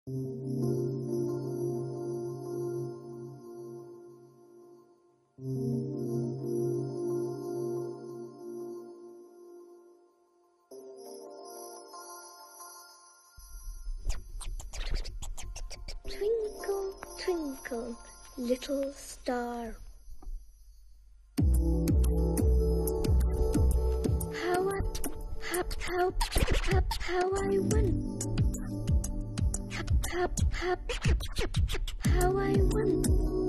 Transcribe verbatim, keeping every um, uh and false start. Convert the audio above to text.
Twinkle, twinkle, little star. How I, how, how, how, how I won. How, how, how I won.